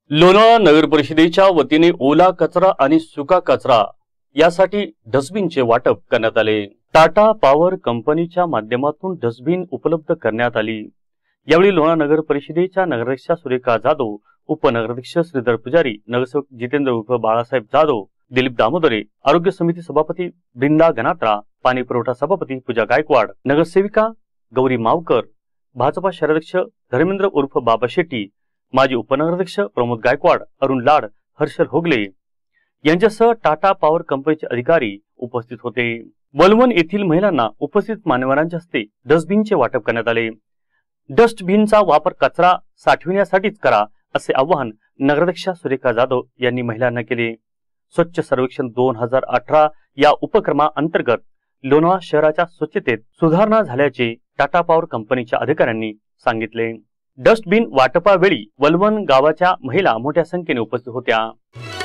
लोणावळा नगर परिषदेच्या वतीने ओला कचरा आणि सुका कचरा यासाठी डस्टबिनचे वाटप करण्यात आले। टाटा पॉवर कंपनीच्या माध्यमातून डस्टबिन उपलब्ध करण्यात आली। यावेळी लोणावळा नगर परिषदेच्या नगराध्यक्षा सुरेखा जाधव, उपनगराध्यक्ष श्रीधर पुजारी, नगरसेवक जितेंद्र उर्फ बाळासाहेब जाधव, दिलीप दामोदरे, आरोग्य समिती सभापती बृंदा गणात्रा, पाणी पुरवठा सभापती पूजा गायकवाड, नगरसेविका गौरी मावकर, भाजपा शहराध्यक्ष धर्मेंद्र उर्फ बाबा शेट्टी, माजी उपनगराध्यक्ष प्रमोद गायकवाड, अरुण लाड, हर्षल होगले यांच्यासह टाटा पॉवर कंपनीचे अधिकारी उपस्थित होते। वलवण येथील महिलांना उपस्थित मान्यवरांच्या हस्ते डस्टबिनचे वाटप करण्यात आले। डस्टबिनचा वापर कचरा साठविण्यासाठीच करा असे आवाहन नगराध्यक्षा सुरेखा जाधव यांनी महिलांना केले। स्वच्छ सर्वेक्षण 2018 या उपक्रमाअंतर्गत लोणावळा शहराच्या स्वच्छतेत सुधारणा झाल्याचे टाटा पॉवर कंपनीच्या अधिकाऱ्यांनी सांगितले। डस्टबिन वाटपावेळी वलवण गावाच्या महिला मोठ्या संख्येने उपस्थित होत्या।